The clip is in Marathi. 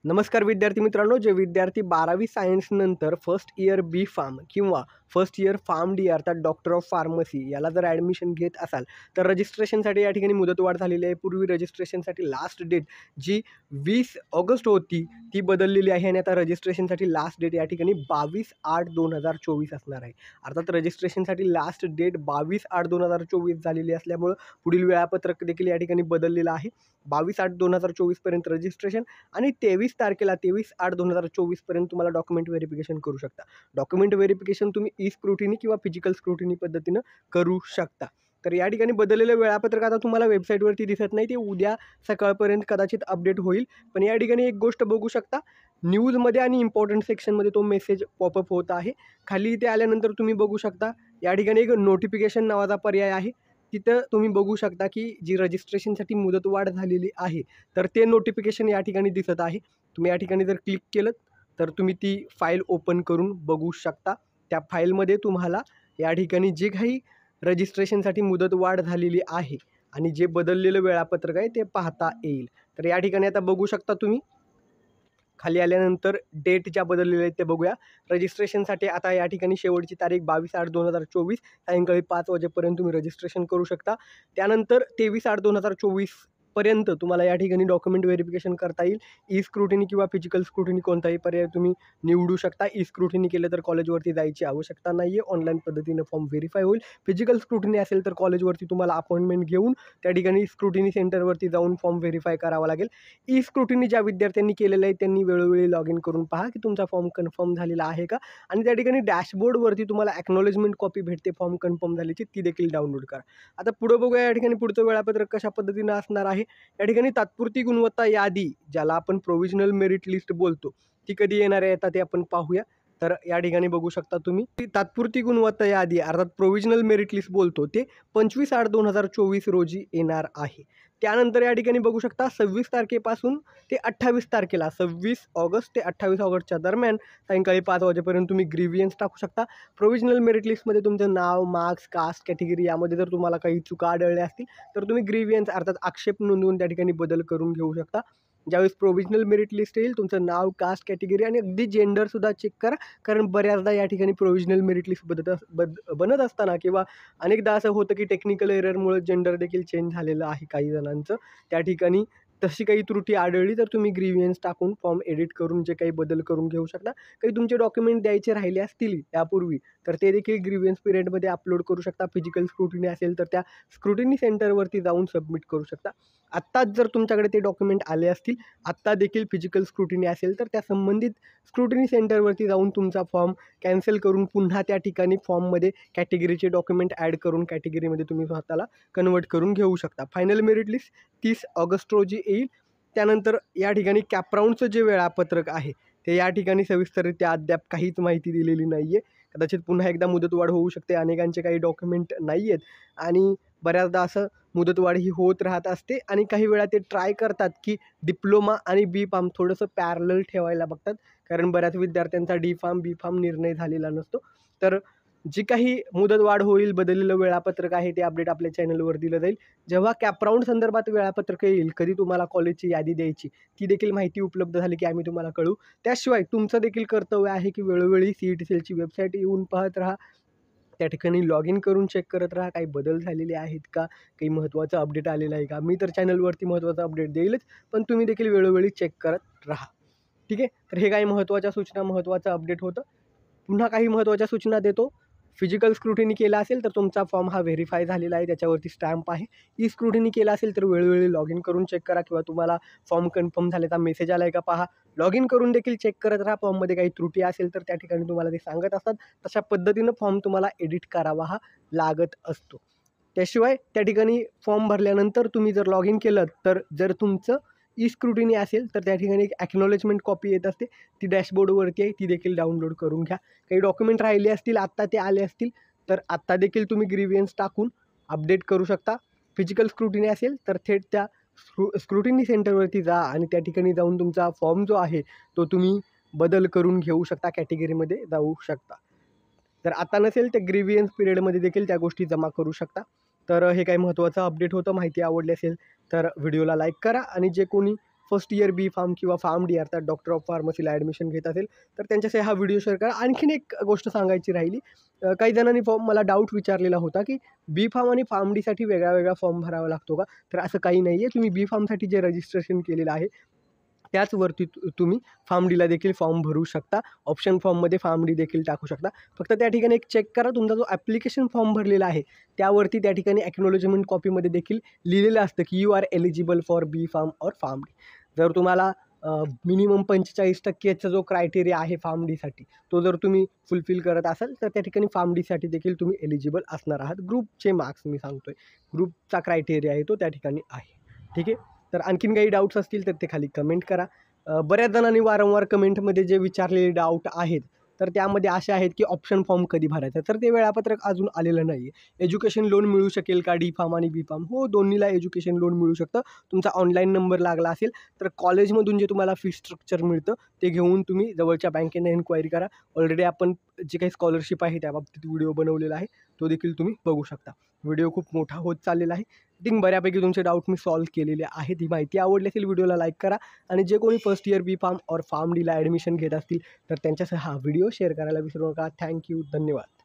नमस्कार विद्यार्थी मित्रांनो, जे विद्यार्थी 12वी सायन्स नंतर फर्स्ट इयर बी फार्म किंवा फर्स्ट इयर फार्म डी अर्थात डॉक्टर ऑफ फार्मसी याला जर ॲडमिशन घेत असाल तर रजिस्ट्रेशनसाठी या ठिकाणी मुदतवाढ झालेली आहे. पूर्वी रजिस्ट्रेशनसाठी लास्ट डेट जी 20 ऑगस्ट होती ती बदललेली आहे आणि आता रजिस्ट्रेशनसाठी लास्ट डेट या ठिकाणी 22/8/2024 असणार आहे. अर्थात रजिस्ट्रेशनसाठी लास्ट डेट 22/8/2024 झालेली असल्यामुळं पुढील वेळापत्रक देखील या ठिकाणी बदललेलं आहे. 22/8/2024 पर्यंत रजिस्ट्रेशन आणि 23/8/2024 पर्यंत तुम्हाला डॉक्युमेंट व्हेरिफिकेशन करू शकता. डॉक्युमेंट व्हेरिफिकेशन तुम्ही ई स्क्रुटिनी किंवा फिजिकल स्क्रुटिनी पद्धतीनं करू शकता. तर या ठिकाणी बदललेलं वेळापत्रक आता तुम्हाला वेबसाईटवरती दिसत नाही, ते उद्या सकाळपर्यंत कदाचित अपडेट होईल. पण या ठिकाणी एक गोष्ट बघू शकता, न्यूजमध्ये आणि इम्पॉर्टंट सेक्शनमध्ये तो मेसेज पॉपअप होत आहे. खाली इथे आल्यानंतर तुम्ही बघू शकता या ठिकाणी एक नोटिफिकेशन नावाचा पर्याय आहे. तिथं तुम्ही बघू शकता की जी रजिस्ट्रेशनसाठी मुदतवाढ झालेली आहे तर ते नोटिफिकेशन या ठिकाणी दिसत आहे. तुम्ही या ठिकाणी जर क्लिक केलं तर तुम्ही ती फाईल ओपन करून बघू शकता. त्या फाईलमध्ये तुम्हाला या ठिकाणी जे काही रजिस्ट्रेशनसाठी मुदतवाढ झालेली आहे आणि जे बदललेलं वेळापत्रक आहे ते पाहता येईल. तर या ठिकाणी आता बघू शकता तुम्ही खाली आल्यानंतर डेट ज्या बदललेल्या आहेत ते बघूया. रजिस्ट्रेशनसाठी आता या ठिकाणी शेवटची तारीख 22/8/2024 सायंकाळी 5 वाजेपर्यंत तुम्ही रजिस्ट्रेशन करू शकता. त्यानंतर 23/8/2024 पर्यंत तुम्हाला या ठिकाणी डॉक्युमेंट व्हेरिफिकेशन करता येईल. ई स्क्रुटिनी किंवा फिजिकल स्क्रुटिनी कोणताही पर्याय तुम्ही निवडू शकता. ई स्क्रुटिनी केलं तर कॉलेजवरती जायची आवश्यकता नाही आहे. ऑनलाईन पद्धतीनं फॉर्म व्हेरीफाय होईल. फिजिकल स्क्रुटिनी असेल तर कॉलेजवरती तुम्हाला अपॉइंटमेंट घेऊन त्या ठिकाणी स्क्रुटिनी सेंटरवरती जाऊन फॉर्म व्हेरीफाय करावा लागेल. ई स्क्रुटिनी ज्या विद्यार्थ्यांनी केलेलं आहे त्यांनी वेळोवेळी लॉग इन करून पहा की तुमचा फॉर्म कन्फर्म झालेला आहे का, आणि त्या ठिकाणी डॅशबोर्डवरती तुम्हाला ॲक्नॉलेजमेंट कॉपी भेटते फॉर्म कन्फर्म झाल्याची, ती देखील डाउनलोड करा. आता पुढं बघूया या ठिकाणी पुढचं वेळापत्रक कशा पद्धतीनं असणार आहे. या ठिकाणी तात्पुरती गुणवत्ता यादी ज्याला आपण प्रोव्हिजनल मेरिट लिस्ट बोलतो ती कधी येणार आहे आता ते आपण पाहूया. तर या ठिकाणी बघू शकता तुम्ही ती तात्पुरती गुणवत्ता यादी अर्थात प्रोव्हिजनल मेरिट लिस्ट बोलतो ते 25/8/2024 रोजी येणार आहे. त्यानंतर या ठिकाणी बघू शकता 26 तारखेपासून ते 28 तारखेला 26 ऑगस्ट ते 28 ऑगस्टच्या दरम्यान सायंकाळी 5 वाजेपर्यंत तुम्ही ग्रीव्हियन्स टाकू शकता. प्रोव्हिजनल मेरिट लिस्टमध्ये तुमचं नाव, मार्क्स, कास्ट, कॅटेगरी यामध्ये जर तुम्हाला काही चुका आढळल्या असतील तर तुम्ही ग्रीव्हियन्स अर्थात आक्षेप नोंदवून त्या ठिकाणी बदल करून घेऊ शकता. ज्यावेळेस प्रोव्हिजनल मेरिट लिस्ट येईल तुमचं नाव, कास्ट, कॅटेगरी आणि अगदी जेंडरसुद्धा चेक करा. कारण बऱ्याचदा या ठिकाणी प्रोव्हिजनल मेरिट लिस्ट बनत असताना किंवा अनेकदा असं होतं की टेक्निकल एररमुळे जेंडर देखील चेंज झालेलं आहे काही जणांचं. त्या ठिकाणी तशी काही त्रुटी आढळली तर तुम्ही ग्रीव्हियन्स टाकून फॉर्म एडिट करून जे काही बदल करून घेऊ शकता. काही तुमचे डॉक्युमेंट द्यायचे राहिले असतील यापूर्वी तर ते देखील ग्रीव्हियन्स पिरियडमध्ये अपलोड करू शकता. फिजिकल स्क्रुटिनी असेल तर त्या स्क्रुटिनी सेंटरवरती जाऊन सबमिट करू शकता. आत्ताच जर तुमच्याकडे ते डॉक्युमेंट आले असतील, आत्ता देखील फिजिकल स्क्रुटिनी असेल तर त्या संबंधित स्क्रुटिनी सेंटरवरती जाऊन तुमचा फॉर्म कॅन्सल करून पुन्हा त्या ठिकाणी फॉर्ममध्ये कॅटेगरीचे डॉक्युमेंट ॲड करून कॅटेगरीमध्ये तुम्ही स्वतःला कन्वर्ट करून घेऊ शकता. फायनल मेरिट लिस्ट 30 ऑगस्ट रोजी येईल. त्यानंतर या ठिकाणी कॅपराऊंडचं जे वेळापत्रक आहे ते या ठिकाणी सविस्तररित्या अद्याप काहीच माहिती दिलेली नाही आहे. कदाचित पुन्हा एकदा मुदतवाढ होऊ शकते. अनेकांचे काही डॉक्युमेंट नाही आहेत आणि बऱ्याचदा असं मुदतवाढ ही होत राहत असते आणि काही वेळा ते ट्राय करतात की डिप्लोमा आणि बी फार्म थोडंसं पॅरलल ठेवायला बघतात. कारण बऱ्याच विद्यार्थ्यांचा डी फार्म, बी फार्म निर्णय झालेला नसतो. तर जी काही मुदतवाढ होईल, बदललेलं वेळापत्रक आहे ते अपडेट आपल्या चॅनलवर दिलं जाईल. जेव्हा कॅपराऊंड संदर्भात वेळापत्रक येईल, कधी तुम्हाला कॉलेजची यादी द्यायची ती देखील माहिती उपलब्ध झाली की आम्ही तुम्हाला कळवू. त्याशिवाय तुमचं देखील कर्तव्य आहे की वेळोवेळी CET सेलची वेबसाईट येऊन पाहत राहा. त्या ठिकाणी लॉग इन करून चेक करत राहा काही बदल झालेले आहेत का, काही महत्त्वाचं अपडेट आलेलं आहे का. मी तर चॅनलवरती महत्त्वाचं अपडेट देईलच, पण तुम्ही देखील वेळोवेळी चेक करत राहा. ठीक आहे. तर हे काही महत्त्वाच्या सूचना, महत्त्वाचं अपडेट होतं. पुन्हा काही महत्त्वाच्या सूचना देतो. फिजिकल स्क्रुटिनी केला असेल तर तुमचा फॉर्म हा व्हेरीफाय झालेला आहे, त्याच्यावरती स्टॅम्प आहे. ई स्क्रुटिनी केला असेल तर वेळोवेळी लॉग इन करून चेक करा किंवा तुम्हाला फॉर्म कन्फर्म झाल्याचा मेसेज आला आहे का पहा. लॉग इन करून देखील चेक करत राहा. फॉर्ममध्ये काही त्रुटी असेल तर त्या ठिकाणी तुम्हाला ते सांगत असतात. तशा पद्धतीनं फॉर्म तुम्हाला एडिट करावा हा लागत असतो. त्याशिवाय त्या ठिकाणी फॉर्म भरल्यानंतर तुम्ही जर लॉग इन केलं तर जर तुमचं ई स्क्रुटिनी असेल तर त्या ठिकाणी एक ॲक्नॉलेजमेंट कॉपी येत असते, ती डॅशबोर्डवरती आहे, ती देखील डाउनलोड करून घ्या. काही डॉक्युमेंट राहिले असतील, आत्ता ते आले असतील तर आत्ता देखील तुम्ही ग्रीव्हियन्स टाकून अपडेट करू शकता. फिजिकल स्क्रुटिनी असेल तर थेट त्या स्क्रुटिनी सेंटरवरती जा आणि त्या ठिकाणी जाऊन तुमचा फॉर्म जो आहे तो तुम्ही बदल करून घेऊ शकता, कॅटेगरीमध्ये जाऊ शकता. जर आता नसेल तर ग्रीव्हियन्स पिरियडमध्ये देखील त्या गोष्टी जमा करू शकता. तर हे काही महत्त्वाचं अपडेट होतं. माहिती आवडली असेल तर व्हिडिओला लाईक करा आणि जे कोणी फर्स्ट इयर बी फार्म किंवा फार्म डी अर्थात डॉक्टर ऑफ फार्मसीला ॲडमिशन घेत असेल तर त्यांच्याशी हा व्हिडिओ शेअर करा. आणखीन एक गोष्ट सांगायची राहिली, काही जणांनी मला डाऊट विचारलेला होता की बी फार्म आणि फार्म डीसाठी वेगळा वेगळा फॉर्म भरावा लागतो का? तर असं काही नाही आहे. तुम्ही बी फार्मसाठी जे रजिस्ट्रेशन केलेलं आहे त्याचवरती तुम्ही फार्म डीला देखील फॉर्म भरू शकता. ऑप्शन फॉर्ममध्ये फार्म डी देखील टाकू शकता. फक्त त्या ठिकाणी एक चेक करा, तुमचा जो ॲप्लिकेशन फॉर्म भरलेला आहे त्यावरती त्या ठिकाणी ॲक्नॉलेजमेंट कॉपीमध्ये देखील लिहिलेलं असतं की you are eligible for B pharm or pharm D. जर तुम्हाला मिनिमम 45% जो क्रायटेरिया आहे फार्म डीसाठी तो जर तुम्ही फुलफिल करत असाल तर त्या ठिकाणी फार्म डीसाठी देखील तुम्ही एलिजिबल असणार आहात. ग्रुपचे मार्क्स मी सांगतोय, ग्रुपचा क्रायटेरिया आहे तो त्या ठिकाणी आहे. ठीक आहे. तर आणखीन काही डाऊट्स असतील तर ते खाली कमेंट करा. बऱ्याच जणांनी वारंवार कमेंटमध्ये जे विचारलेले डाऊट आहेत तर त्यामध्ये असे आहेत की ऑप्शन फॉर्म कधी भरायचा, तर ते वेळापत्रक अजून आलेलं नाही आहे. एज्युकेशन लोन मिळू शकेल का डी फार्म आणि बी फार्म? हो, दोन्हीला एज्युकेशन लोन मिळू शकतं. तुमचा ऑनलाईन नंबर लागला असेल तर कॉलेजमधून जे तुम्हाला फी स्ट्रक्चर मिळतं ते घेऊन तुम्ही जवळच्या बँकेने एन्क्वायरी करा. ऑलरेडी आपण जे काही स्कॉलरशिप आहे त्याबाबतीत व्हिडिओ बनवलेला आहे, तो देखील तुम्ही बघू शकता. व्हिडिओ खूप मोठा होत चाललेला आहे. आय थिंक बऱ्यापैकी तुमचे डाऊट मी सॉल्व्ह केलेले आहेत. ही माहिती आवडली असेल व्हिडिओला लाईक करा आणि जे कोणी फर्स्ट इयर बी फार्म और फार्म डीला ॲडमिशन घेत असतील तर त्यांच्यासह हा व्हिडिओ शेअर करायला विसरू नका. थँक्यू, धन्यवाद.